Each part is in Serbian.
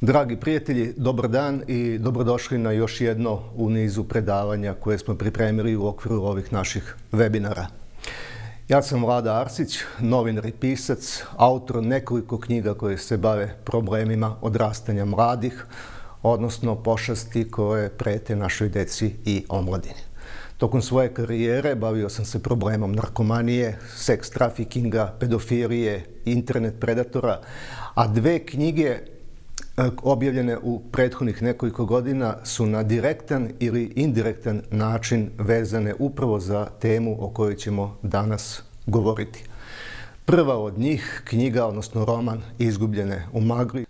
Dragi prijatelji, dobar dan i dobrodošli na još jedno u nizu predavanja koje smo pripremili u okviru ovih naših webinara. Ja sam Vlada Arsić, novinar i pisac, autor nekoliko knjiga koje se bave problemima odrastanja mladih, odnosno pošasti koje prete našoj deci i omladini. Tokom svoje karijere bavio sam se problemom narkomanije, seks trafikinga, pedofilije, internet predatora, a dve knjige objavljene u prethodnih nekoliko godina su na direktan ili indirektan način vezane upravo za temu o kojoj ćemo danas govoriti. Prva od njih, knjiga, odnosno roman Izgubljene u magli.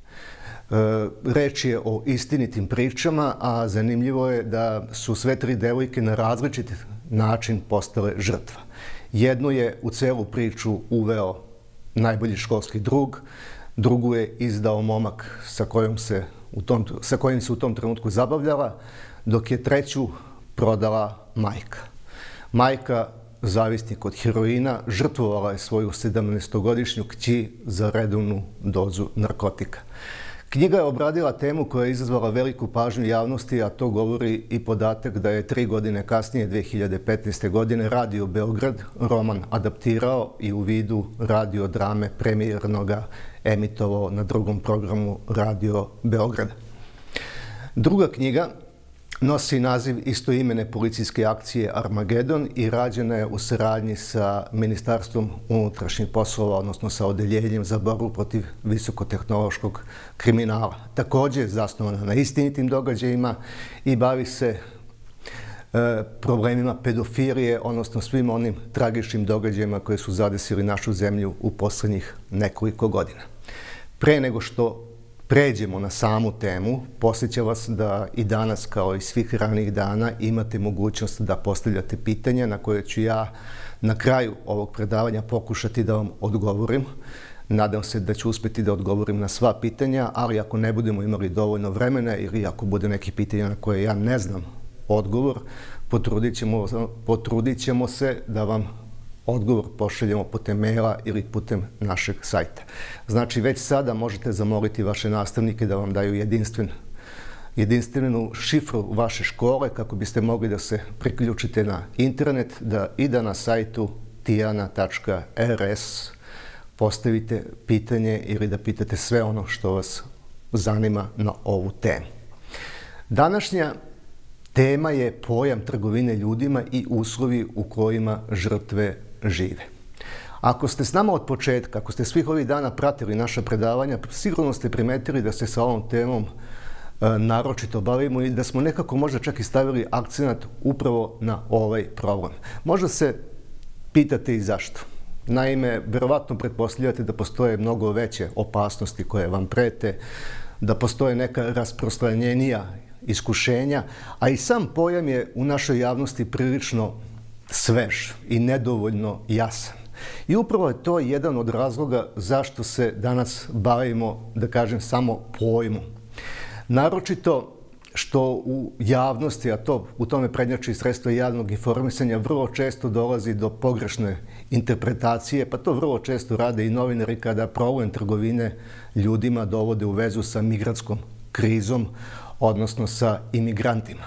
Reč je o istinitim pričama, a zanimljivo je da su sve tri devojke na različit način postale žrtva. Jednu je u celu priču uveo najbolji školski drug, drugu je izdao momak sa kojim se u tom trenutku zabavljala, dok je treću prodala majka. Majka, zavisnik od heroina, žrtvovala je svoju 17-godišnju kći za redovnu dozu narkotika. Knjiga je obradila temu koja je izazvala veliku pažnju javnosti, a to govori i podatak da je 3 godine kasnije, 2015. godine, Radio Beograd roman adaptirao i u vidu radio drame premijernoga emitovao na drugom programu Radio Beograda. Druga knjiga nosi naziv istoimene policijske akcije Armagedon i rađena je u saradnji sa Ministarstvom unutrašnjih poslova, odnosno sa Odeljenjem za borbu protiv visokotehnološkog kriminala. Također je zasnovana na istinitim događajima i bavi se problemima pedofilije, odnosno svim onim tragičnim događajima koje su zadesili našu zemlju u poslednjih nekoliko godina. Pre nego što pređemo na samu temu, podsjećam vas da i danas, kao i svih ranijih dana, imate mogućnost da postavljate pitanja na koje ću ja na kraju ovog predavanja pokušati da vam odgovorim. Nadam se da ću uspjeti da odgovorim na sva pitanja, ali ako ne budemo imali dovoljno vremena ili ako bude neki pitanja na koje ja ne znam odgovor, potrudit ćemo se da vam odgovor pošaljemo putem maila ili putem našeg sajta. Znači, već sada možete zamoliti vaše nastavnike da vam daju jedinstvenu šifru vaše škole kako biste mogli da se priključite na internet i da na sajtu tijana.rs postavite pitanje ili da pitate sve ono što vas zanima na ovu temu. Današnja tema je pojam trgovine ljudima i uslovi u kojima žrtve žive. Ako ste s nama od početka, ako ste svih ovih dana pratili naša predavanja, sigurno ste primetili da se sa ovom temom naročito bavimo i da smo nekako možda čak i stavili akcenat upravo na ovaj problem. Možda se pitate i zašto. Naime, verovatno pretpostavljate da postoje mnogo veće opasnosti koje vam prete, da postoje neka rasprostranjenija iskušenja, a i sam pojam je u našoj javnosti prilično svež i nedovoljno jasan. I upravo je to jedan od razloga zašto se danas bavimo, da kažem, samo pojmom. Naročito što u javnosti, a to u tome prednjači sredstva javnog informisanja, vrlo često dolazi do pogrešne interpretacije, pa to vrlo često rade i novinari kada problem trgovine ljudima dovode u vezu sa migrantskom krizom, odnosno sa imigrantima.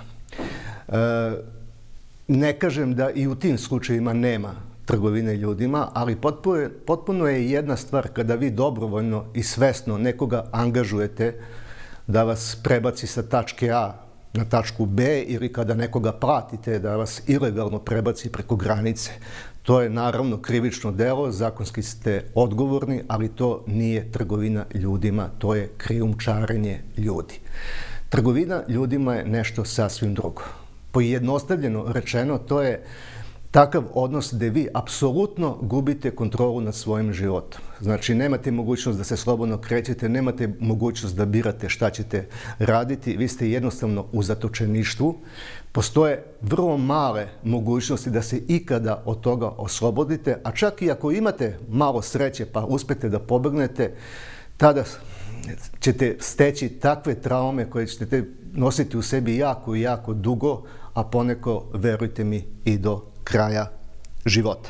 Ne kažem da i u tim slučajevima nema trgovine ljudima, ali potpuno je jedna stvar kada vi dobrovoljno i svesno nekoga angažujete da vas prebaci sa tačke A na tačku B ili kada nekoga platite da vas ilegalno prebaci preko granice. To je naravno krivično delo, zakonski ste odgovorni, ali to nije trgovina ljudima, to je krijumčarenje ljudi. Trgovina ljudima je nešto sasvim drugo. Pojednostavljeno rečeno, to je takav odnos gde vi apsolutno gubite kontrolu nad svojim životom. Znači, nemate mogućnost da se slobodno krećete, nemate mogućnost da birate šta ćete raditi, vi ste jednostavno u zatočeništvu. Postoje vrlo male mogućnosti da se ikada od toga oslobodite, a čak i ako imate malo sreće pa uspete da pobegnete, tada ćete steći takve traume koje ćete nositi u sebi jako, jako dugo, a poneko, verujte mi, i do kraja života.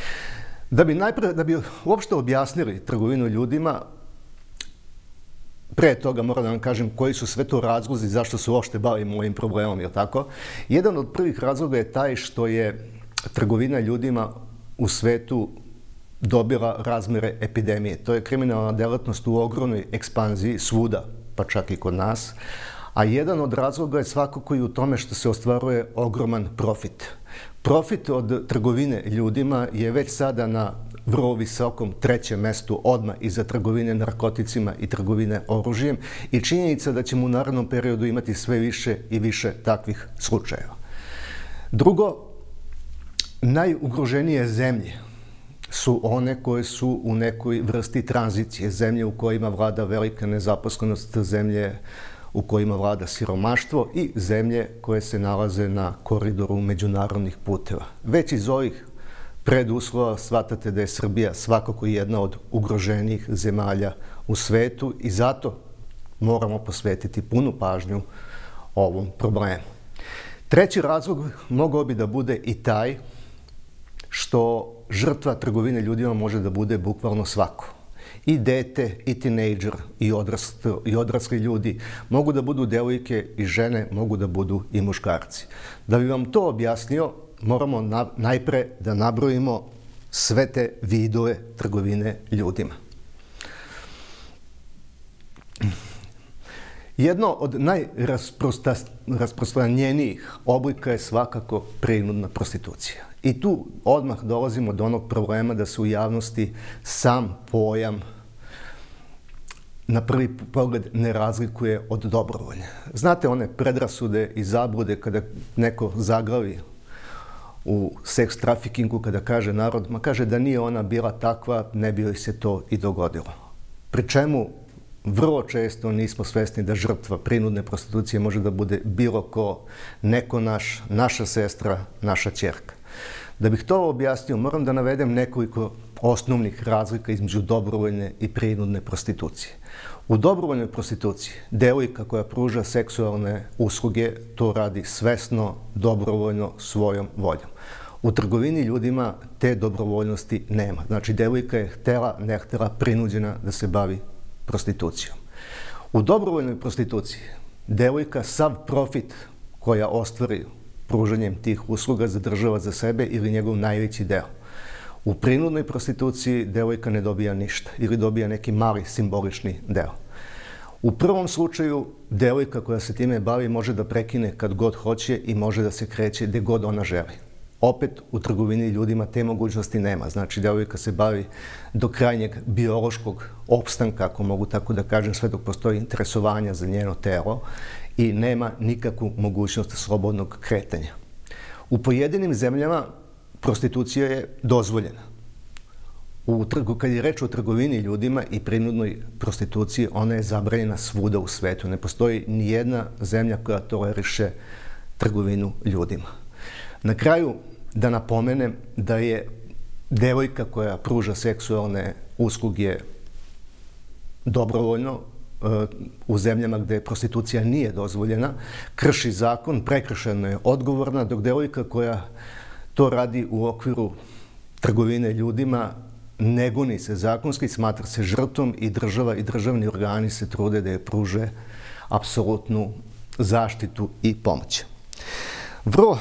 Da bi uopšte objasnili trgovinu ljudima, pre toga moram da vam kažem koji su sve to razlozi zašto se uopšte bavimo ovim problemom, je li tako? Jedan od prvih razloga je taj što je trgovina ljudima u svetu dobila razmere epidemije. To je kriminalna delatnost u ogromnoj ekspanziji svuda, pa čak i kod nas. A jedan od razloga je svakako i u tome što se ostvaruje ogroman profit. Profit od trgovine ljudima je već sada na vrlo visokom trećem mestu odmah iza trgovine narkoticima i trgovine oružjem i činjenica da ćemo u narednom periodu imati sve više i više takvih slučajeva. Drugo, najugroženije zemlje su one koje su u nekoj vrsti tranzicije, zemlje u kojima vlada velika nezaposlenost, zemlje u kojima vlada siromaštvo i zemlje koje se nalaze na koridoru međunarodnih puteva. Već iz ovih preduslova shvatate da je Srbija svakako jedna od ugroženijih zemalja u svetu i zato moramo posvetiti punu pažnju ovom problemu. Treći razlog mogao bi da bude i taj što žrtva trgovine ljudima može da bude bukvalno svako. I dete, i tinejdžer, i odrasli ljudi. Mogu da budu devojke i žene, mogu da budu i muškarci. Da bi vam to objasnio, moramo najpre da nabrojimo sve te vidove trgovine ljudima. Jedno od najrasprostranjenijih oblika je svakako prinudna prostitucija. I tu odmah dolazimo do onog problema da se u javnosti sam pojam na prvi pogled ne razlikuje od dobrovoljne. Znate one predrasude i zablude kada neko zaglavi u seks trafikingu, kada kaže narod, ma kaže da nije ona bila takva, ne bi joj se to i dogodilo. Pri čemu vrlo često nismo svesni da žrtva prinudne prostitucije može da bude bilo ko, neko naš, naša sestra, naša ćerka. Da bih to objasnio, moram da navedem nekoliko osnovnih razlika između dobrovoljne i prinudne prostitucije. U dobrovoljnoj prostituciji devojka koja pruža seksualne usluge to radi svesno, dobrovoljno, svojom voljom. U trgovini ljudima te dobrovoljnosti nema. Znači, devojka je htela, ne htela, prinuđena da se bavi prostitucijom. U dobrovoljnoj prostituciji devojka sav profit koja ostvari pružanjem tih usluga zadržava za sebe ili njegov najveći deo. U prinudnoj prostituciji devojka ne dobija ništa ili dobija neki mali simbolični deo. U prvom slučaju devojka koja se time bavi može da prekine kad god hoće i može da se kreće gde god ona želi. Opet u trgovini ljudima te mogućnosti nema. Znači, devojka se bavi do krajnjeg biološkog opstanka, ako mogu tako da kažem, sve dok postoji interesovanja za njeno telo i nema nikakvu mogućnost slobodnog kretanja. U pojedinim zemljama prostitucija je dozvoljena. Kad je reč o trgovini ljudima i prinudnoj prostituciji, ona je zabranjena svuda u svetu. Ne postoji ni jedna zemlja koja toleriše trgovinu ljudima. Na kraju da napomenem da je devojka koja pruža seksualne usluge dobrovoljno u zemljama gde prostitucija nije dozvoljena, krši zakon, prekršeno je odgovorna, dok devojka koja to radi u okviru trgovine ljudima ne goni se zakonski, smatra se žrtvom i država i državni organi se trude da je pruže apsolutnu zaštitu i pomoć. Vrlo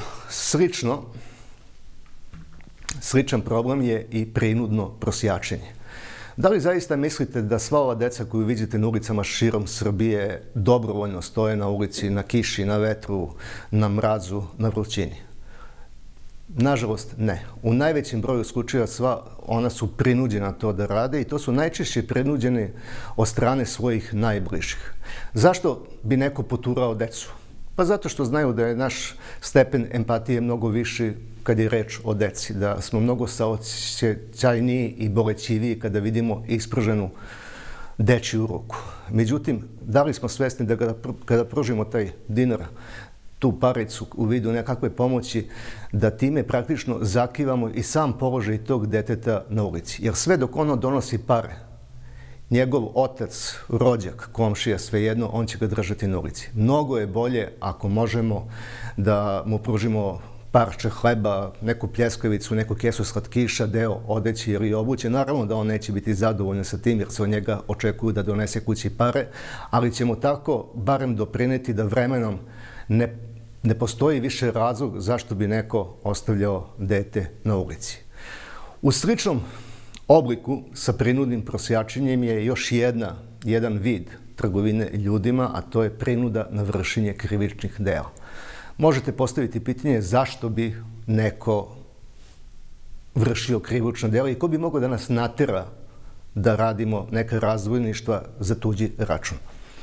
sličan problem je i prinudno prosjačenje. Da li zaista mislite da sva ova deca koju vidite na ulicama širom Srbije dobrovoljno stoje na ulici, na kiši, na vetru, na mrazu, na vrućini? Nažalost, ne. U najvećem broju slučajeva sva ona su prinuđena to da rade i to su najčešće prinuđeni od strane svojih najbližih. Zašto bi neko poturao decu? Pa zato što znaju da je naš stepen empatije mnogo viši kad je reč o deci, da smo mnogo saosećajniji i bolećiviji kada vidimo isprženu dečiju ruku. Međutim, da li smo svesni da kada pružimo taj dinar, tu paricu u vidu nekakve pomoći, da time praktično zakivamo i sam položaj tog deteta na ulici. Jer sve dok ono donosi pare, njegov otac, rođak, komšija, svejedno, on će ga držati na ulici. Mnogo je bolje ako možemo da mu pružimo parče hleba, neku pljeskavicu, neku kesu slatkiša, deo odeće ili obuće. Naravno da on neće biti zadovoljan sa tim jer se od njega očekuju da donese kući pare, ali ćemo tako barem doprineti da vremenom ne postoji više razlog zašto bi neko ostavljao dete na ulici. U sličnom obliku sa prinudnim prosjačenjem je još jedan vid trgovine ljudima, a to je prinuda na vršenje krivičnih dela. Možete postaviti pitanje zašto bi neko vršio krivična dela i ko bi mogao da nas natera da radimo neka razbojništva za tuđi račun.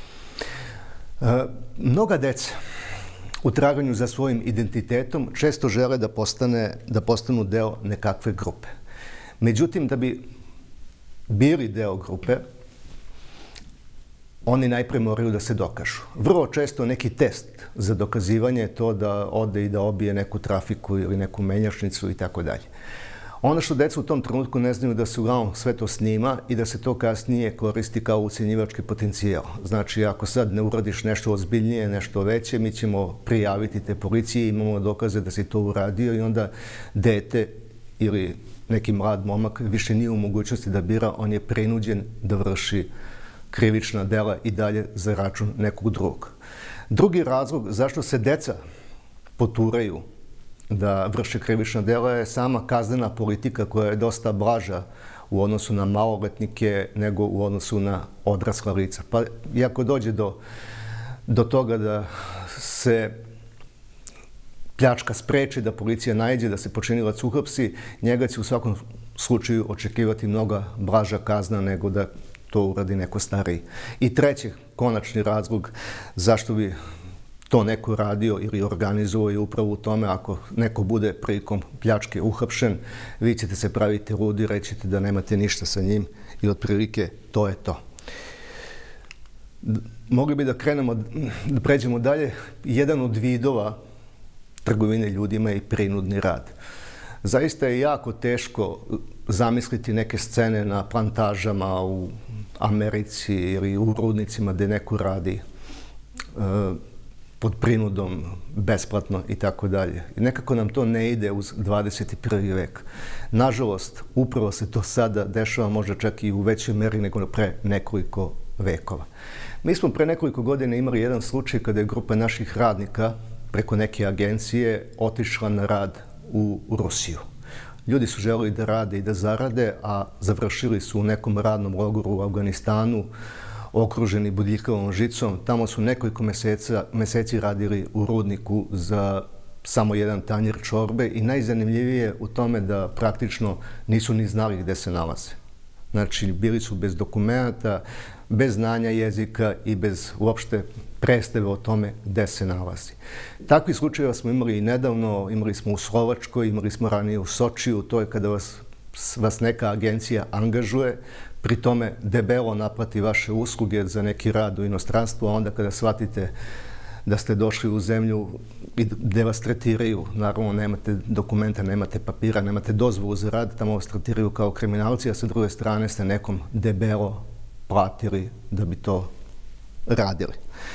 Mnoga deca u traganju za svojim identitetom često žele da postanu deo nekakve grupe. Međutim, da bi bili deo grupe, oni najpre moraju da se dokažu. Vrlo često neki test za dokazivanje je to da ode i da obije neku trafiku ili neku menjačnicu i tako dalje. Ono što deca u tom trenutku ne znaju da se uglavnom sve to snima i da se to kasnije koristi kao ucjenjivački potencijal. Znači, ako sad ne uradiš nešto ozbiljnije, nešto veće, mi ćemo prijaviti te policiji, imamo dokaze da si to uradio i onda dete ili neki mlad momak više nije u mogućnosti da bira, on je prinuđen da vrši krivična dela i dalje za račun nekog drugog. Drugi razlog zašto se deca poturaju da vrše krivična dela je sama kaznena politika koja je dosta blaža u odnosu na maloletnike nego u odnosu na odrasla lica. Pa i ako dođe do toga da se pljačka spreči, da policija naiđe, da se počinilac uhapsi, njega će u svakom slučaju očekivati mnogo blaža kazna nego da to uradi neko stariji. I treći, konačni razlog zašto bi to neko radio ili organizovao je upravo u tome ako neko bude prilikom pljačke uhapšen, vi ćete se praviti ludi, rećete da nemate ništa sa njim i otprilike to je to. Mogli bi da pređemo dalje. Jedan od vidova trgovine ljudima je i prinudni rad. Zaista je jako teško zamisliti neke scene na plantažama u Americi ili u rudnicima gde neko radi pod prinudom, besplatno i tako dalje. I nekako nam to ne ide uz 21. vek. Nažalost, upravo se to sada dešava možda čak i u većoj meri nego pre nekoliko vekova. Mi smo pre nekoliko godina imali jedan slučaj kada je grupa naših radnika preko neke agencije otišla na rad u Rusiju. Ljudi su želeli da rade i da zarade, a završili su u nekom radnom logoru u Afganistanu, okruženi bodljikavom žicom. Tamo su nekoliko meseci radili u rudniku za samo jedan tanjir čorbe i najzanimljivije u tome da praktično nisu ni znali gde se nalaze. Znači, bili su bez dokumenta, bez znanja jezika i bez uopšte predstave o tome gde se nalazi. Takvi slučajeva smo imali i nedavno, imali smo u Slovačkoj, imali smo ranije u Sočiju, to je kada vas neka agencija angažuje, pri tome debelo naplati vaše usluge za neki rad u inostranstvu, a onda kada shvatite da ste došli u zemlju gde vas tretiraju, naravno nemate dokumenta, nemate papira, nemate dozvolu za rad, tamo vas tretiraju kao kriminalci, a sa druge strane ste nekom debelo platili da bi to radili.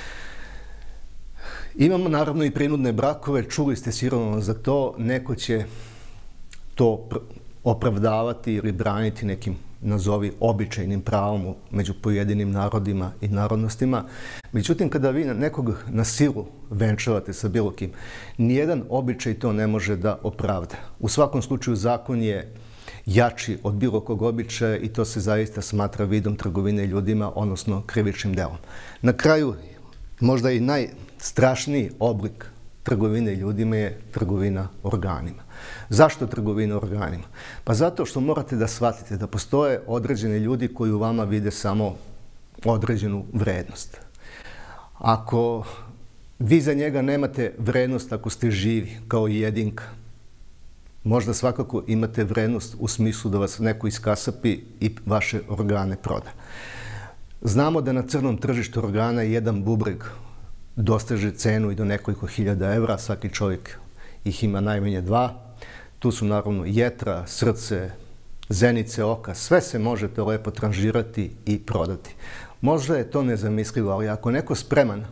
Imamo naravno i prinudne brakove, čuli ste sigurno za to, neko će to opravdavati ili braniti nekim, nazovi, običajnim pravom među pojedinim narodima i narodnostima. Međutim, kada vi nekog na silu venčavate sa bilo kim, nijedan običaj to ne može da opravda. U svakom slučaju zakon je jači od bilo kog običaja i to se zaista smatra vidom trgovine ljudima, odnosno krivičnim delom. Na kraju, možda i najstrašniji oblik trgovine ljudima je trgovina organima. Zašto trgovina organima? Pa zato što morate da shvatite da postoje određeni ljudi koji u vama vide samo određenu vrednost. Ako vi za njega nemate vrednost ako ste živi, kao jedinka, možda svakako imate vrednost u smislu da vas neko iskasapi i vaše organe proda. Znamo da na crnom tržištu organa jedan bubreg dosteže cenu i do nekoliko hiljada evra, svaki čovjek ih ima najmanje 2. Tu su naravno jetra, srce, zenice oka, sve se može to lepo tranžirati i prodati. Možda je to nezamislivo, ali ako neko spreman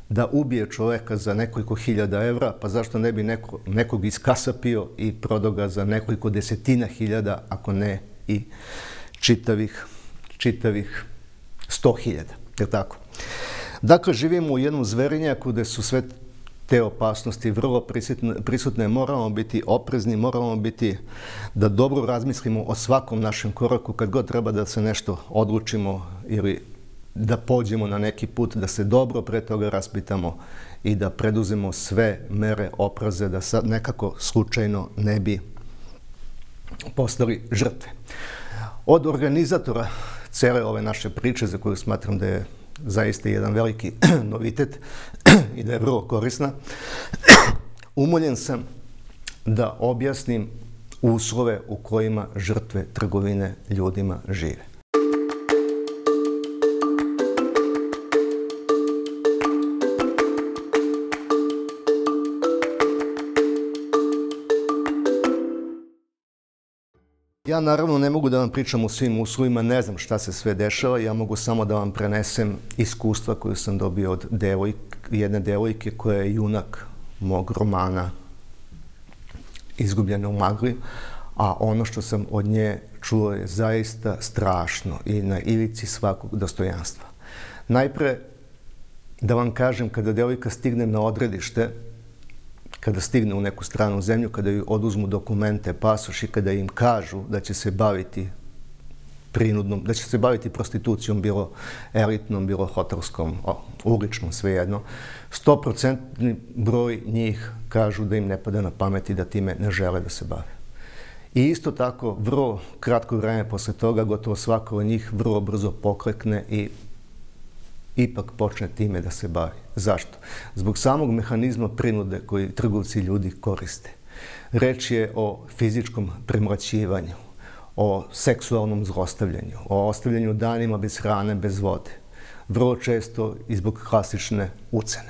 da ubije čoveka za nekoliko hiljada evra, pa zašto ne bi nekog iskasapio i prodao ga za nekoliko desetina hiljada, ako ne i čitavih 100.000, je tako? Dakle, živimo u jednom zverinjaku gde su sve te opasnosti vrlo prisutne, moramo biti oprezni, moramo biti da dobro razmislimo o svakom našem koraku kad god treba da se nešto odlučimo ili da pođemo na neki put, da se dobro pre toga raspitamo i da preduzemo sve mere opreze da sad nekako slučajno ne bi postali žrtve. Od organizatora cele ove naše priče, za koju smatram da je zaista jedan veliki novitet i da je vrlo korisna, umoljen sam da objasnim uslove u kojima žrtve trgovine ljudima žive. Ja naravno ne mogu da vam pričam o svim uslovima, ne znam šta se sve dešava, ja mogu samo da vam prenesem iskustva koju sam dobio od jedne devojke koja je junak mog romana Izgubljena u magli, a ono što sam od nje čuo je zaista strašno i na ivici svakog dostojanstva. Najpre, da vam kažem, kada devojka stigne na odredište, kada stigne u neku stranu zemlju, kada joj oduzmu dokumente, pasoš i kada im kažu da će se baviti prinudnom, da će se baviti prostitucijom, bilo elitnom, bilo hotelskom, uličnom, svejedno, 100% broj njih kažu da im ne pada na pamet i da time ne žele da se bave. I isto tako, vrlo kratko vreme posle toga, gotovo svako od njih vrlo brzo poklekne i ipak počne time da se bavi. Zašto? Zbog samog mehanizma prinude koji trgovci ljudi koriste. Reč je o fizičkom premlaćivanju, o seksualnom zlostavljanju, o ostavljanju danima bez hrane, bez vode. Vrlo često i zbog klasične ucene.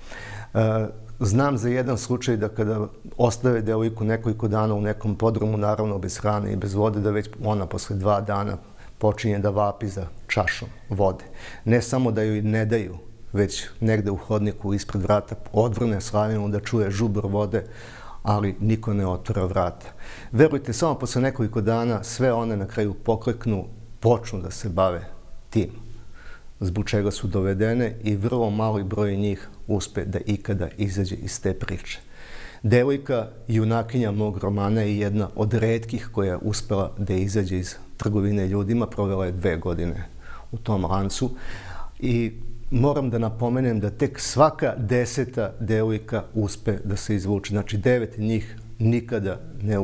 Znam za jedan slučaj da kada ostave devojku nekoliko dana u nekom podrumu, naravno bez hrane i bez vode, da već ona posle 2 dana počinje da vapi za čašom vode. Ne samo da joj ne daju, već negde u hodniku ispred vrata odvrne slavinu da čuje žubor vode, ali niko ne otvara vrata. Verujte, samo posle nekoliko dana sve one na kraju pokleknu, počnu da se bave tim, zbog čega su dovedene i vrlo mali broj njih uspe da ikada izađe iz te priče. Devojka, junakinja mog romana, je jedna od retkih koja je uspela da izađe iz trgovine ljudima, provela je 2 godine u tom lancu i moram da napomenem da tek svaka 10. devojka uspe da se izvuče. Znači 9 njih nikada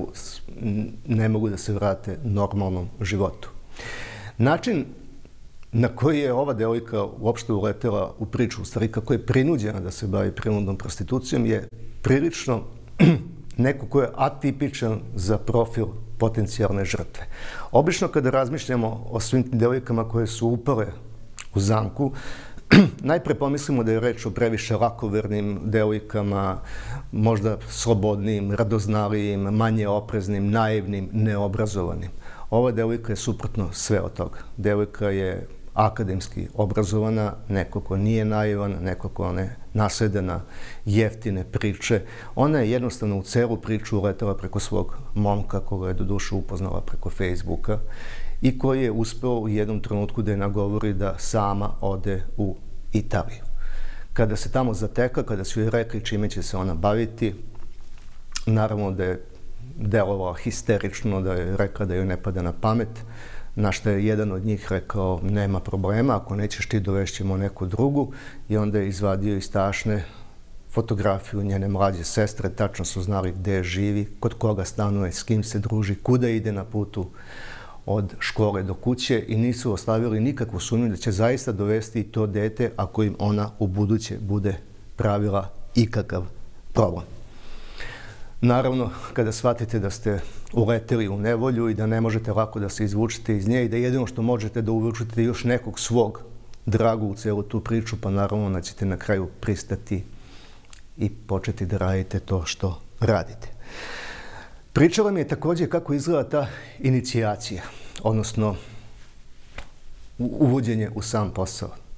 ne mogu da se vrate normalnom životu. Način na koji je ova devojka uopšte uletela u priču, u stvari kako je prinuđena da se bavi prinudnom prostitucijom, je prilično neko ko je atipičan za profil potencijalne žrtve. Obično kada razmišljamo o svim devojkama koje su upale u zamku, najpre pomislimo da je reč o previše lakovernim devojkama, možda slobodnim, radoznalijim, manje opreznim, naivnim, neobrazovanim. Ova devojka je suprotno sve od toga. Devojka je akademski obrazovana, neko ko nije naivan, neko ko ne nasede na jeftine priče. Ona je jednostavno u celu priču uletela preko svog momka, koga je do duše upoznala preko Facebooka i koji je uspeo u jednom trenutku da je nagovori da sama ode u Italiju. Kada se tamo zatekla, kada su joj rekli čime će se ona baviti, naravno da je delovala histerično, da je rekla da joj ne pada na pamet, na što je jedan od njih rekao nema problema, ako nećeš ti dovešćemo neku drugu, i onda je izvadio iz tašne fotografiju njene mlađe sestre, tačno su znali gde živi, kod koga stanuje, s kim se druži, kuda ide na putu od škole do kuće i nisu ostavili nikakvu sumnju da će zaista dovesti to dete ako im ona u buduće bude pravila ikakav problem. Naravno, kada shvatite da ste uleteli u nevolju i da ne možete lako da se izvučete iz nje i da jedino što možete da uvučete još nekog svog dragu u celu tu priču, pa naravno da ćete na kraju pristati i početi da radite to što radite. Pričala mi je također kako izgleda ta inicijacija, odnosno uvođenje u sam posao.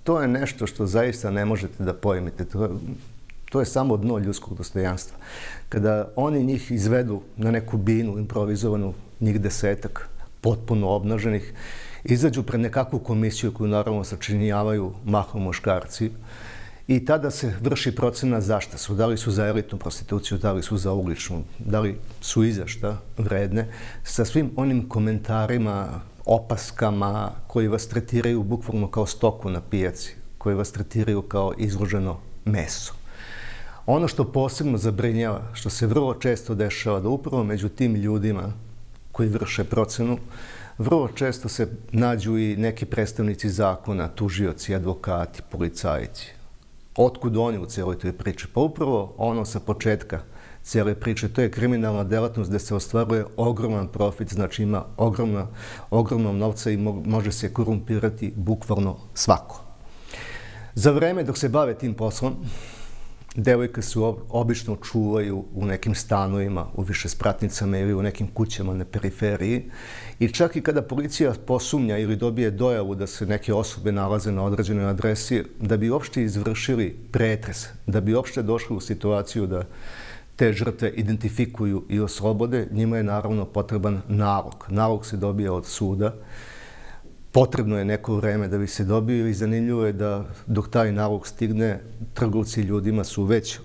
to je nešto što zaista ne možete da pojmite. To je samo dno ljudskog dostojanstva. Kada oni njih izvedu na neku binu improvizovanu, njih 10-ak, potpuno obnaženih, izađu pred nekakvu komisiju koju naravno sačinjavaju mahom muškarci i tada se vrši procena zašta su. Da li su za elitnu prostituciju, da li su za uličnu, da li su i za šta vredne, sa svim onim komentarima, opaskama koji vas tretiraju bukvalno kao stoku na pijaci, koji vas tretiraju kao izloženo meso. Ono što posebno zabrinjava, što se vrlo često dešava, da upravo među tim ljudima koji vrše procenu, vrlo često se nađu i neki predstavnici zakona, tužioci, advokati, policajci. Otkud oni u cijeloj toj priči? Pa upravo ono sa početka cijele priče, to je kriminalna delatnost gde se ostvaruje ogroman profit, znači ima ogromno novca i može se korumpirati bukvalno svako. Za vreme dok se bave tim poslom, devojke se obično čuvaju u nekim stanovima, u višespratnicama ili u nekim kućama na periferiji i čak i kada policija posumnja ili dobije dojavu da se neke osobe nalaze na određenoj adresi, da bi uopšte izvršili pretres, da bi uopšte došli u situaciju da te žrtve identifikuju i oslobode, njima je naravno potreban nalog. Nalog se dobija od suda. Potrebno je neko vreme da bi se dobio i zanimljivo je da dok taj nalog stigne, trgovci ljudima su već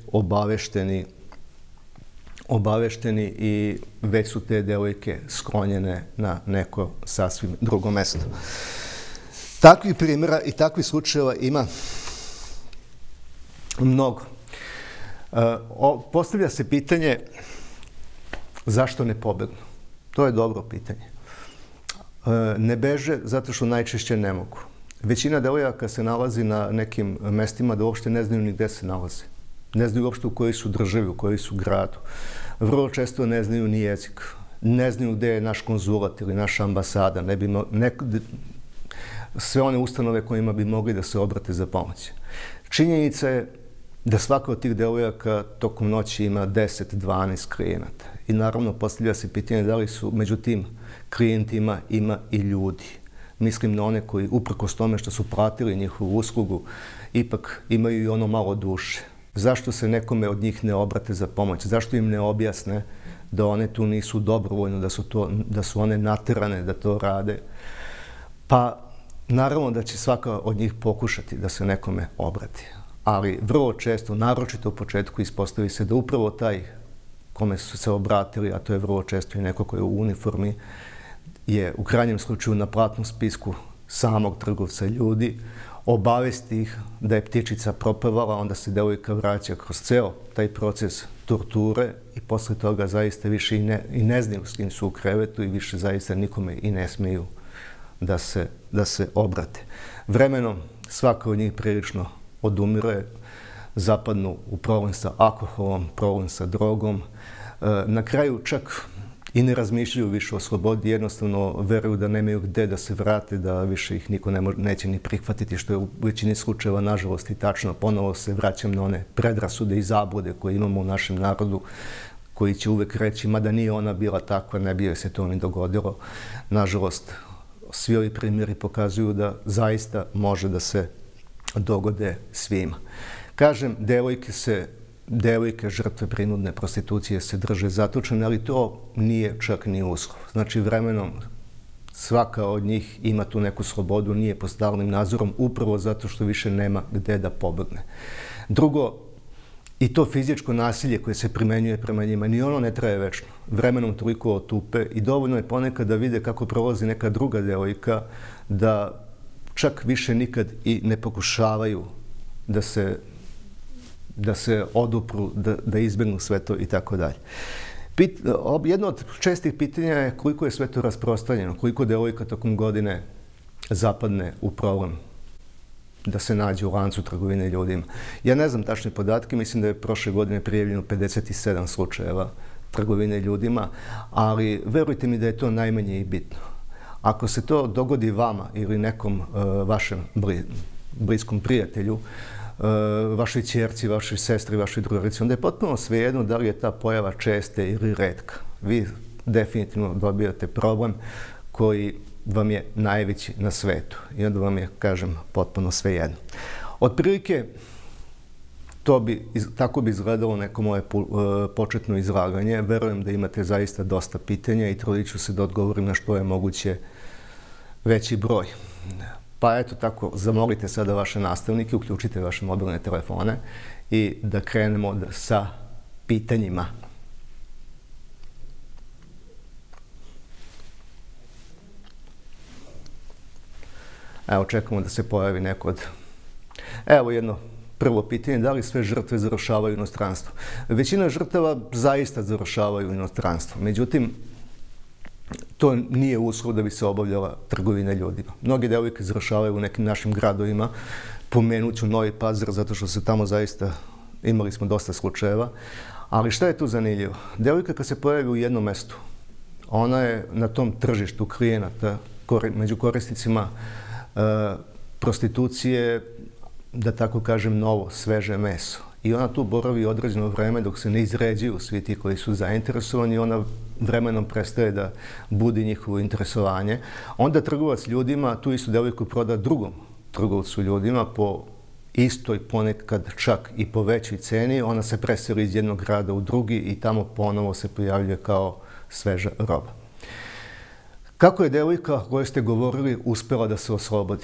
obavešteni i već su te devojke sklonjene na neko sasvim drugo mesto. Takvih primjera i takvih slučajeva ima mnogo. Postavlja se pitanje zašto ne pobegnu. To je dobro pitanje. Ne beže zato što najčešće ne mogu. Većina devojaka se nalazi na nekim mestima da uopšte ne znaju ni gde se nalaze. Ne znaju uopšte u kojoj su državi, u kojoj su gradu. Vrlo često ne znaju ni jezik. Ne znaju gde je naš konzulat ili naša ambasada. Sve one ustanove kojima bi mogli da se obrate za pomoć. Činjenica je da svaka od tih devojaka tokom noći ima 10-12 klijenata. I naravno postavlja se pitanje da li su među tim klijentima ima i ljudi. Mislim na one koji, uprkos tome što su platili njihovu uslugu, ipak imaju i ono malo duše. Zašto se nekome od njih ne obrate za pomoć? Zašto im ne objasne da one tu nisu dobrovoljno, da su one naterane da to rade? Pa naravno da će svaka od njih pokušati da se nekome obrati. Ali vrlo često, naročito u početku, ispostavi se da upravo taj kome su se obratili, a to je vrlo često i neko koji je u uniformi, je u krajnjem slučaju na platnom spisku samog trgovca ljudi, obavesti ih da je ptičica propevala, onda se devojka vraća kroz ceo taj proces torture i posle toga zaista više i ne znaju s kim su u krevetu i više zaista nikome i ne smiju da se obrate. Vremenom svaka od njih prilično odumire, zapadnu u problem sa alkoholom, problem sa drogom. Na kraju čak i ne razmišljaju više o slobodi, jednostavno veruju da nemaju gde da se vrate, da više ih niko neće ni prihvatiti, što je u većini slučajeva nažalost i tačno. Ponovo se vraćam na one predrasude i zablude koje imamo u našem narodu, koji će uvek reći, mada nije ona bila takva, ne bi joj se to ni dogodilo. Nažalost, svi ovi primjeri pokazuju da zaista može da se dogode svima. Kažem, devojke žrtve prinudne prostitucije se drže zatočene, ali to nije čak ni uslov. Znači, vremenom svaka od njih ima tu neku slobodu, nije pod stalnim nadzorom, upravo zato što više nema gde da pobegne. Drugo, i to fizičko nasilje koje se primenjuje prema njima, ni ono ne traje večno. Vremenom toliko otupe i dovoljno je ponekad da vide kako prolazi neka druga devojka, da čak više nikad i ne pokušavaju da se odupru, da izbjegnu sve to i tako dalje. Jedno od čestih pitanja je koliko je sve to rasprostranjeno, koliko devojka tokom godine zapadne u problem da se nađe u lancu trgovine ljudima. Ja ne znam tačne podatke, mislim da je prošle godine prijavljeno 57 slučajeva trgovine ljudima, ali verujte mi da je to najmanje i bitno. Ako se to dogodi vama ili nekom vašem bliskom prijatelju, vašoj ćerci, vašoj sestri, vašoj drugarici, onda je potpuno svejedno da li je ta pojava česta ili retka. Vi definitivno dobijate problem koji vam je najveći na svetu i onda vam je, kažem, potpuno svejedno. Otprilike, tako bi izgledalo neko moje početno izlaganje. Verujem da imate zaista dosta pitanja i trudit ću se da odgovorim na što je moguće veći broj. Pa eto tako, zamolite sada vaše nastavnike, uključite vaše mobilne telefone i da krenemo sa pitanjima. Evo, čekamo da se pojavi neko od... Evo jedno prvo pitanje, da li sve žrtve završavaju u inostranstvu? Većina žrtava zaista završavaju u inostranstvu. Međutim, to nije uslov da bi se obavljala trgovina ljudima. Mnoge devojke završavaju u nekim našim gradovima, pomenut ću Novi Pazar, zato što se tamo zaista imali smo dosta slučajeva. Ali šta je tu zanimljivo? Devojka kad se pojavi u jednom mestu, ona je na tom tržištu klijenata, među korisnicima prostitucije, da tako kažem, novo, sveže meso. I ona tu boravi određeno vreme dok se ne izređuju svi ti koji su zainteresovani i ona vremenom prestaje da budi njihovo interesovanje. Onda trgovac ljudima tu istu devojku proda drugom trgovcu ljudima po istoj, ponekad čak i po većoj ceni. Ona se preseli iz jednog grada u drugi i tamo ponovo se pojavljuje kao sveža roba. Kako je devojka o kojoj ste govorili uspela da se oslobodi?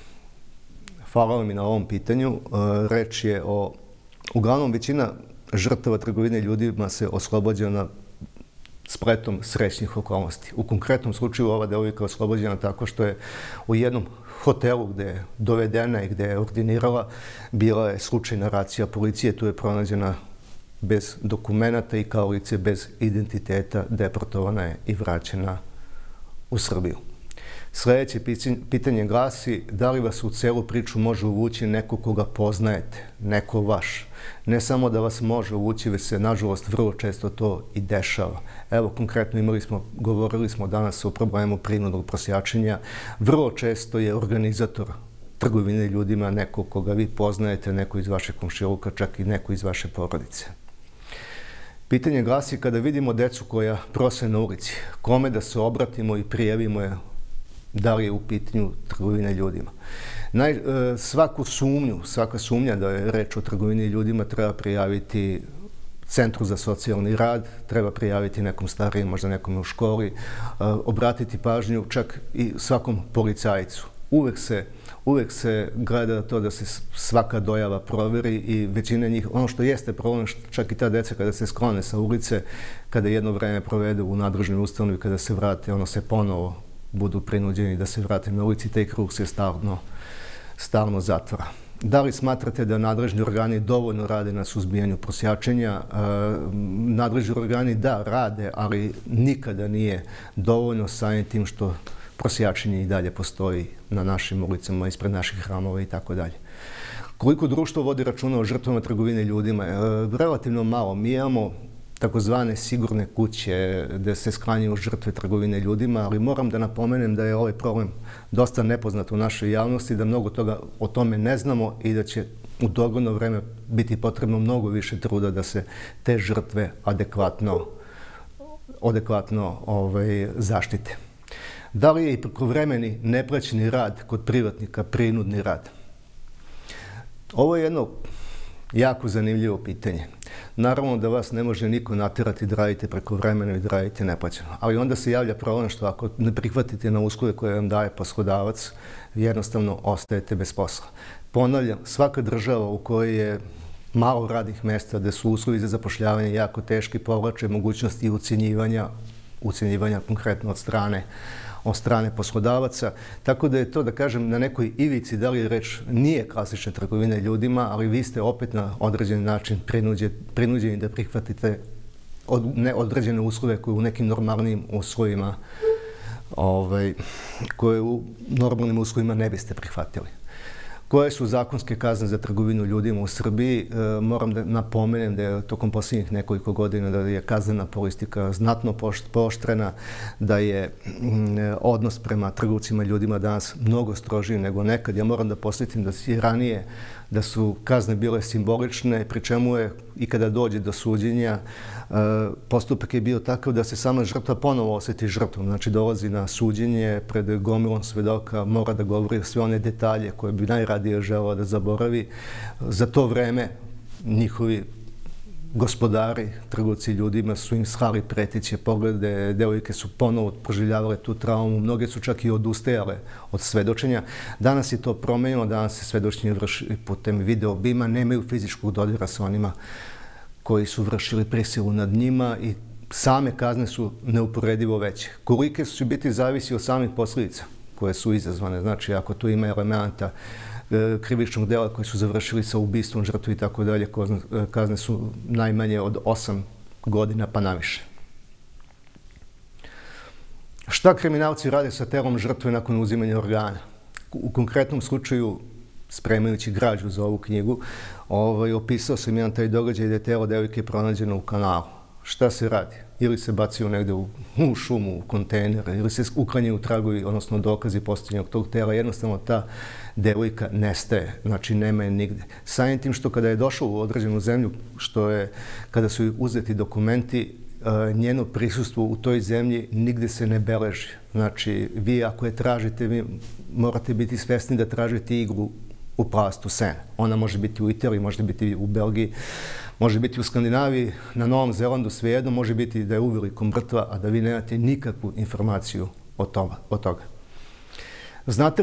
Hvala vam i na ovom pitanju. Reč je o... Uglavnom, većina žrtava trgovine ljudima se oslobođena spletom srećnih okolnosti. U konkretnom slučaju ova devojka je oslobođena tako što je u jednom hotelu gde je dovedena i gde je ordinirala bila je slučajna racija policije. Tu je pronađena bez dokumenata i kao lice bez identiteta, deportovana je i vraćena u Srbiju. Sljedeće pitanje glasi, da li vas u celu priču može uvući neko koga poznajete, neko vaš? Ne samo da vas može uvući, već se, nažalost, vrlo često to i dešava. Evo, konkretno govorili smo danas o problemu prinudnog prosjačenja. Vrlo često je organizator trgovine ljudima neko koga vi poznajete, neko iz vašeg komšiluka, čak i neko iz vaše porodice. Pitanje glasi, kada vidimo decu koja prose na ulici, kome da se obratimo i prijavimo je da li je u pitanju trgovine ljudima. Svaka sumnja da je reč o trgovini ljudima treba prijaviti Centru za socijalni rad, treba prijaviti nekom starijem, možda nekom u školi, obratiti pažnju čak i svakom policajcu. Uvek se gleda to da se svaka dojava proveri i većina njih, ono što jeste problem, čak i ta deca kada se sklone sa ulice, kada jedno vreme provedu u nadležnoj ustanovi, kada se vrate, ono se ponovo budu prinuđeni da se vrate na ulici, taj krug se stalno zatvara. Da li smatrate da nadležni organi dovoljno rade na suzbijanju prosjačenja? Nadležni organi da, rade, ali nikada nije dovoljno samim tim što prosjačenje i dalje postoji na našim ulicama, ispred naših hramova i tako dalje. Koliko društvo vodi računa o žrtvama trgovine ljudima? Relativno malo. Mi imamo takozvane sigurne kuće gde se sklanjaju žrtve trgovine ljudima, ali moram da napomenem da je ovaj problem dosta nepoznat u našoj javnosti, da mnogo toga o tome ne znamo i da će u dogledno vreme biti potrebno mnogo više truda da se te žrtve adekvatno zaštite. Da li je i prekovremeni neplaćeni rad kod privatnika prinudni rad? Ovo je jedno jako zanimljivo pitanje. Naravno da vas ne može niko naterati da radite prekovremeno i da radite neplaćeno. Ali onda se javlja problem što ako ne prihvatite na uslove koje vam daje poslodavac, jednostavno ostajete bez posla. Ponavljam, svaka država u kojoj je malo radnih mesta, gde su uslovi za zapošljavanje jako teški, povlače mogućnosti ucenjivanja konkretno od strane poslodavaca. Tako da je to, da kažem, na nekoj ivici, da li reč nije klasična trgovina ljudima, ali vi ste opet na određen način prinuđeni da prihvatite određene uslove koje u nekim normalnim uslovima koje u normalnim uslovima ne biste prihvatili. Koje su zakonske kazne za trgovinu ljudima u Srbiji? Moram da napomenem da je tokom posljednjih nekoliko godina da je kaznena politika znatno pooštrena, da je odnos prema trgovcima ljudima danas mnogo strožiji nego nekad. Ja moram da posjetim da i ranije da su kazne bile simbolične, pri čemu je i kada dođe do suđenja, postupak je bio takav da se sama žrtva ponovo osjeti žrtvom. Znači, dolazi na suđenje pred gomilom svedoka, mora da govori sve one detalje koje bi najradije želeo da zaboravi. Za to vreme njihovi gospodari, trgovci ljudima su im shali preteće poglede, devojke su ponovo proživljavale tu traumu, mnoge su čak i odustajale od svedočenja. Danas je to promenjeno, danas se svedočenje vrši putem video bima, nemaju fizičkog dodira sa onima koji su vršili prisilu nad njima i same kazne su neuporedivo veće. Kolike će biti zavisi od samih posljedica koje su izazvane. Znači, ako tu ima elementa krivičnog dela koji su završili sa ubistvom žrtve i tako dalje, kazne su najmanje od 8 godina pa naviše. Šta kriminalci rade sa telom žrtve nakon uzimanja organa? U konkretnom slučaju, spremajući građu za ovu knjigu, opisao sam jedan taj događaj da je telo devojke pronađeno u kanalu. Šta se radi? Ili se bacaju negde u šumu, u kontejnere, ili se uklanjaju tragovi, odnosno dokazi postavljenog tog tela. Jednostavno ta devojka nestaje, znači nema je nigde. Samim tim što kada je došla u određenu zemlju, kada su uzeti dokumenti, njeno prisustvo u toj zemlji nigde se ne beleži. Znači, vi ako je tražite, vi morate biti svesni da tražite iglu u plastu sena. Ona može biti u Italiji, može biti u Belgiji, može biti u Skandinaviji, na Novom Zelandu, svejedno, može biti da je uveliko mrtva, a da vi nemate nikakvu informaciju od toga. Znate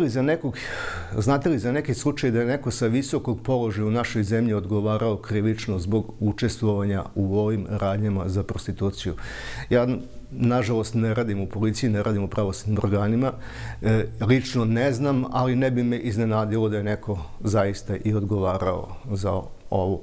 li za neki slučaj da je neko sa visokog položaja u našoj zemlji odgovarao krivično zbog učestvovanja u ovim radnjama za prostituciju? Ja, nažalost, ne radim u policiji, ne radim u pravosudnim organima. Lično ne znam, ali ne bi me iznenadilo da je neko zaista i odgovarao za ovo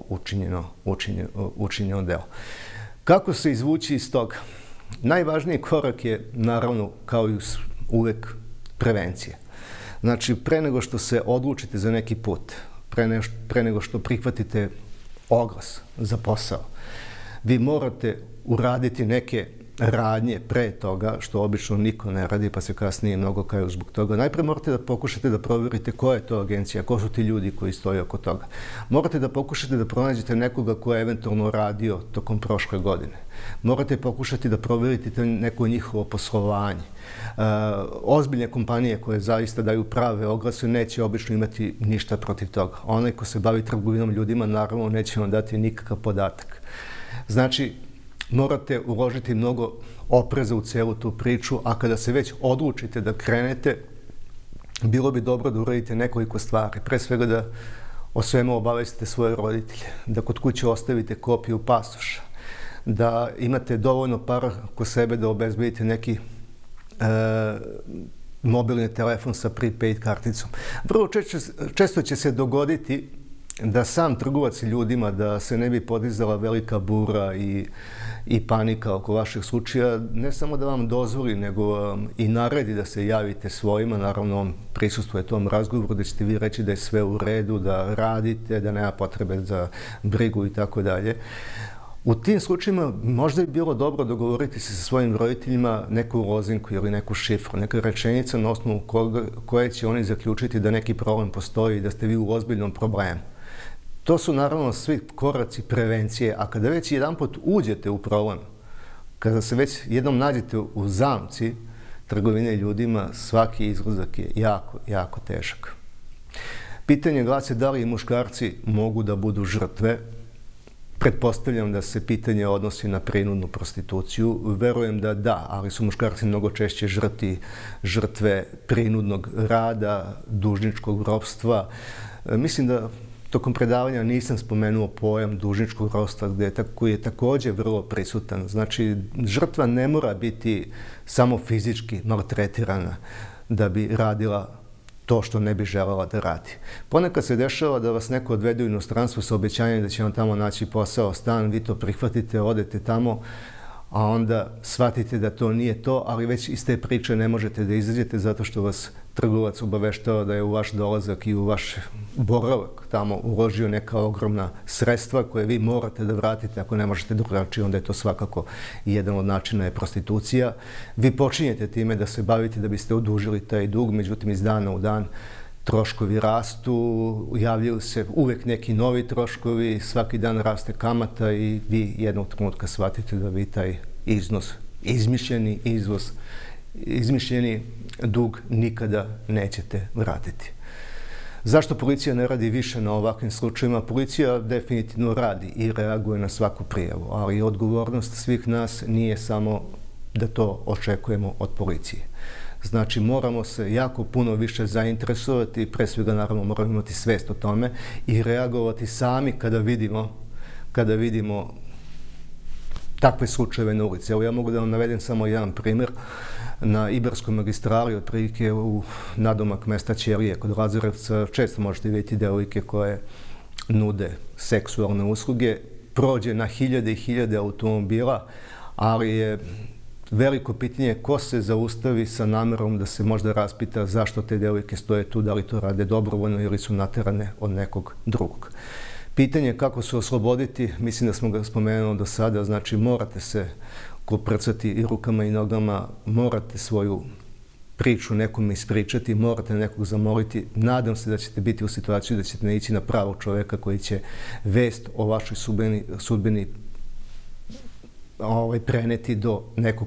učinjeno delo. Kako se izvući iz toga? Najvažniji korak je, naravno, kao i uvek, prevencija. Znači, pre nego što se odlučite za neki put, pre nego što prihvatite oglas za posao, vi morate uraditi neke radnje pre toga, što obično niko ne radi, pa se kasnije mnogo kaju zbog toga. Najpre morate da pokušate da provjerite koja je to agencija, ko su ti ljudi koji stoje oko toga. Morate da pokušate da pronađete nekoga ko je eventualno radio tokom prošle godine. Morate pokušati da provjerite neko njihovo poslovanje. Ozbiljne kompanije koje zaista daju prave oglase neće obično imati ništa protiv toga. Onaj ko se bavi trgovinom ljudima, naravno, neće vam dati nikakav podatak. Znači, morate uložiti mnogo opreza u celu tu priču, a kada se već odlučite da krenete, bilo bi dobro da uradite nekoliko stvari. Pre svega da o svemu obavestite svoje roditelje, da kod kuće ostavite kopiju pasoša, da imate dovoljno para kod sebe da obezbedite neki mobilni telefon sa prepaid karticom. Vrlo često će se dogoditi da sam trgovac ljudima, da se ne bi podizala velika bura i panika oko vašeg slučaja, ne samo da vam dozvoli, nego i naredi da se javite svojima, naravno on prisustvuje tom razgovoru, da ćete vi reći da je sve u redu, da radite, da nema potrebe za brigu i tako dalje. U tim slučajima možda je bilo dobro dogovoriti se sa svojim roditeljima neku lozinku ili neku šifru, neka rečenica na osnovu koje će oni zaključiti da neki problem postoji i da ste vi u ozbiljnom problemu. To su naravno svi koraci prevencije, a kada već jedanput uđete u problem, kada se već jednom nađete u zamci trgovine ljudima, svaki izlazak je jako, jako težak. Pitanje glasi da li i muškarci mogu da budu žrtve. Pretpostavljam da se pitanje odnosi na prinudnu prostituciju. Verujem da da, ali su muškarci mnogo češće žrtve prinudnog rada, dužničkog ropstva. Mislim da tokom predavanja nisam spomenuo pojam dužničkog ropstva koji je također vrlo prisutan. Znači, žrtva ne mora biti samo fizički maltretirana da bi radila to što ne bi želela da radi. Ponekad se dešava da vas neko odvede u inostranstvo sa obećanjem da će vam tamo naći posao, stan, vi to prihvatite, odete tamo, a onda shvatite da to nije to, ali već iz te priče ne možete da izađete zato što vas trgovac obaveštava da je u vaš dolazak i u vaš boravak tamo uložio neka ogromna sredstva koje vi morate da vratite. Ako ne možete drugačije, onda je to svakako jedan od načina je prostitucija. Vi počinjete time da se bavite da biste odužili taj dug, međutim iz dana u dan troškovi rastu, javljaju se uvek neki novi troškovi, svaki dan raste kamata i vi jednog trenutka shvatite da vi taj iznos, izmišljeni dug nikada nećete vratiti. Zašto policija ne radi više na ovakvim slučajima? Policija definitivno radi i reaguje na svaku prijavu, ali odgovornost svih nas nije samo da to očekujemo od policije. Znači, moramo se jako puno više zainteresovati i pre svega, naravno, moramo imati svest o tome i reagovati sami kada vidimo takve slučajeve na ulici. Evo, ja mogu da vam navedem samo jedan primjer. Na Ibarskoj magistrali, otprilike u nadomak mesta Ćelije kod Lazarevca, često možete vidjeti devojke koje nude seksualne usluge. Prođe na hiljade i hiljade automobila, ali je veliko pitanje ko se zaustavi sa namerom da se možda raspita zašto te devojke stoje tu, da li to rade dobrovoljno ili su naterane od nekog drugog. Pitanje kako se osloboditi, mislim da smo ga spomenuli do sada, znači morate se koprcati i rukama i nogama, morate svoju priču nekom ispričati, morate nekog zamoliti. Nadam se da ćete biti u situaciji da ćete naići na pravog čoveka koji će vest o vašoj sudbini preneti do nekog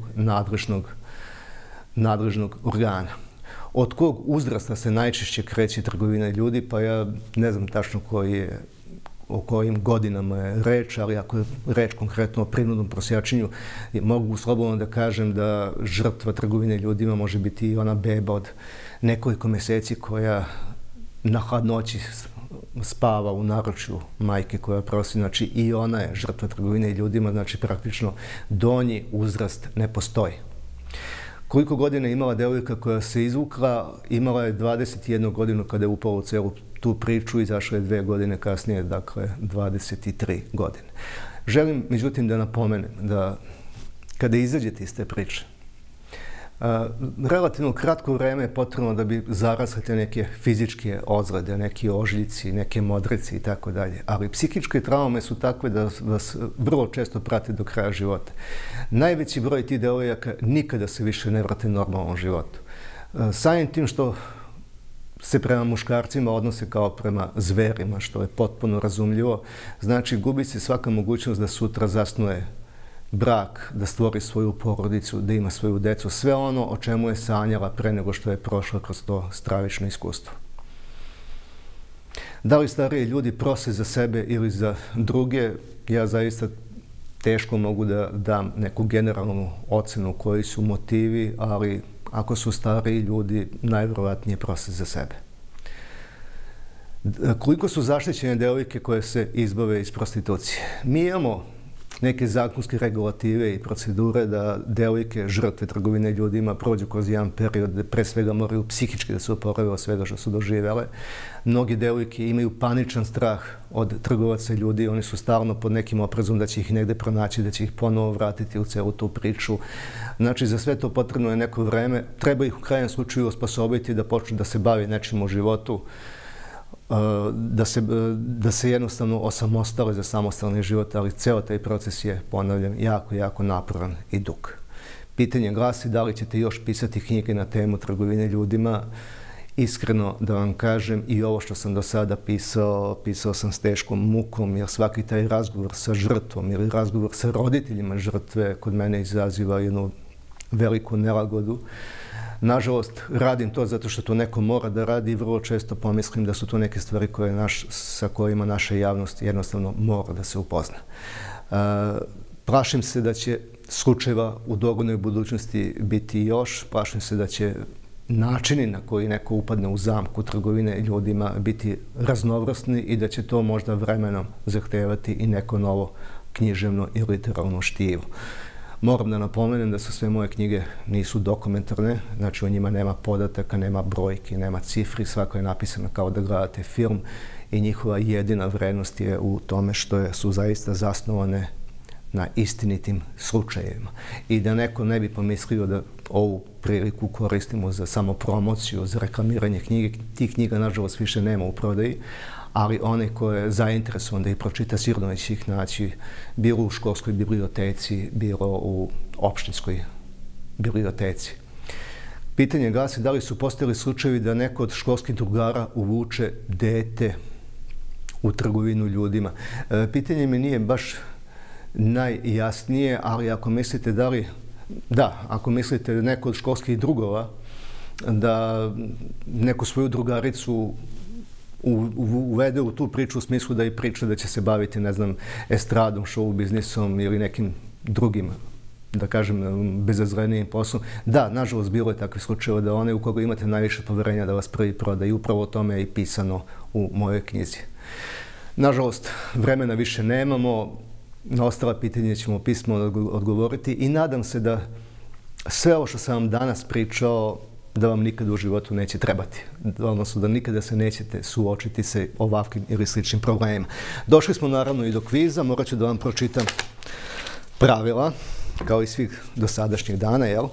nadležnog organa. Od kog uzrasta se najčešće kreće trgovina ljudi, pa ja ne znam tačno o kojim godinama je reč, ali ako je reč konkretno o prinudnom prosjačenju, mogu slobodno da kažem da žrtva trgovine ljudima može biti i ona beba od nekoliko meseci koja na hladnoći spava u naručju majke koja prosi, znači i ona je žrtva trgovine ljudima, znači praktično donji uzrast ne postoji. Koliko godina je imala devojka koja se izvukla? Imala je 21 godinu kada je upala u celu tu priču, izašla je 2 godine kasnije, dakle 23 godine. Želim, međutim, da napomenem da kada izađete iz te priče, relativno kratko vreme je potrebno da bi zarasle te neke fizičke ozljede, neki ožiljci, neke modreci i tako dalje. Ali psihičke traume su takve da vas vrlo često prate do kraja života. Najveći broj tih devojaka nikada se više ne vrate normalnom životu. Samim tim što se prema muškarcima odnose kao prema zverima, što je potpuno razumljivo, znači gubi se svaka mogućnost da sutra zasnuje brak, da stvori svoju porodicu, da ima svoju decu, sve ono o čemu je sanjala pre nego što je prošla kroz to stravično iskustvo. Da li stariji ljudi prose za sebe ili za druge, ja zaista teško mogu da dam neku generalnu ocenu koji su motivi, ali ako su stariji ljudi, najvjerovatnije prose za sebe. Koliko su zaštićene devojke koje se izbave iz prostitucije? Mi imamo neke zakonske regulative i procedure da devojke, žrtve trgovine ljudima, prođu kroz jedan period gde pre svega moraju psihički da se oporave od svega što su doživjele. Mnogi devojke imaju paničan strah od trgovaca ljudi, oni su stalno pod nekim oprezom da će ih negde pronaći, da će ih ponovo vratiti u celu tu priču. Znači, za sve to potrebno je neko vreme. Treba ih u krajnjem slučaju osposobiti da počnu da se bavi nečim u životu, da se jednostavno osamostale za samostalni život, ali ceo taj proces je, ponavljam, jako, jako naporan i dug. Pitanje glasi da li ćete još pisati knjige na temu trgovine ljudima. Iskreno da vam kažem, i ovo što sam do sada pisao sam s teškom mukom, jer svaki taj razgovor sa žrtvom ili razgovor sa roditeljima žrtve kod mene izaziva jednu veliku nelagodu. Nažalost, radim to zato što to neko mora da radi i vrlo često pomislim da su to neke stvari sa kojima naša javnost jednostavno mora da se upozna. Plašim se da će slučajeva u doglednoj budućnosti biti još, plašim se da će načini na koji neko upadne u zamku trgovine ljudima biti raznovrsni i da će to možda vremenom zahtevati i neko novo književno i literarno štivo. Moram da napomenem da su sve moje knjige nisu dokumentarne, znači o njima nema podataka, nema brojki, nema cifri, svako je napisano kao da gledate film i njihova jedina vrednost je u tome što su zaista zasnovane na istinitim slučajevima. I da neko ne bi pomislio da ovu priliku koristimo za samopromociju, za reklamiranje knjige. Tih knjiga, nažalost, više nema u prodaji, ali onaj ko je zainteresovan da ih pročita, sigurno će ih naći bilo u školskoj biblioteci, bilo u opštinskoj biblioteci. Pitanje glasi da li su postojali slučajevi da neko od školskih drugara uvuče dete u trgovinu ljudima. Pitanje mi nije baš najjasnije, ali ako mislite ako mislite da neko od školskih drugova da neku svoju drugaricu uvede u tu priču u smislu da i priča da će se baviti, ne znam, estradom, show biznisom ili nekim drugim, da kažem, bezazlenijim poslom. Da, nažalost, bilo je takvih slučajeva da one u koga imate najviše poverenja da vas prvi proda i upravo o tome je i pisano u mojoj knjizi. Nažalost, vremena više nemamo, na ostala pitanja ćemo pismeno odgovoriti i nadam se da sve ovo što sam vam danas pričao da vam nikada u životu neće trebati. Odnosno da nikada se nećete suočiti sa ovakvim ili sličnim problemima. Došli smo naravno i do kviza, morat ću da vam pročitam pravila, kao i svih dosadašnjih dana, jel?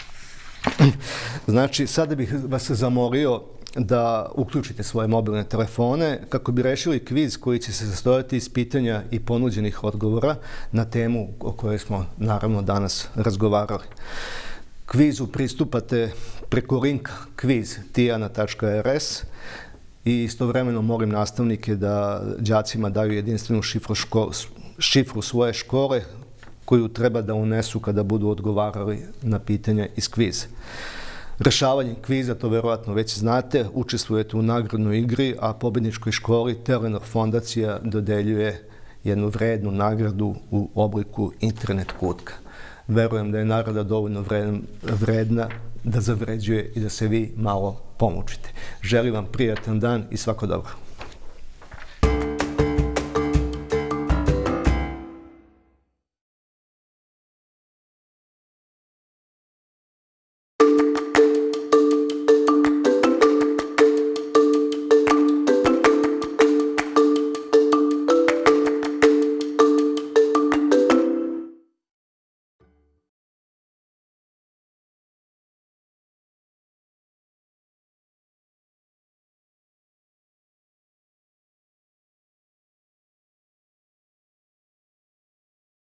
Znači, sada bih vas zamolio da uključite svoje mobilne telefone kako bi rešili kviz koji će se sastojati iz pitanja i ponuđenih odgovora na temu o kojoj smo naravno danas razgovarali. Kvizu pristupate preko linka quiz.tijana.rs i istovremeno molim nastavnike da đacima daju jedinstvenu šifru svoje škole koju treba da unesu kada budu odgovarali na pitanja iz kviza. Rešavanjem kviza, to verovatno već znate, učestvujete u nagradnoj igri, a pobedničkoj školi Telenor fondacija dodeljuje jednu vrednu nagradu u obliku internet kutka. Verujem da je nagrada dovoljno vredna da zavređuje i da se vi malo pomučite. Želim vam prijatan dan i svako dobro.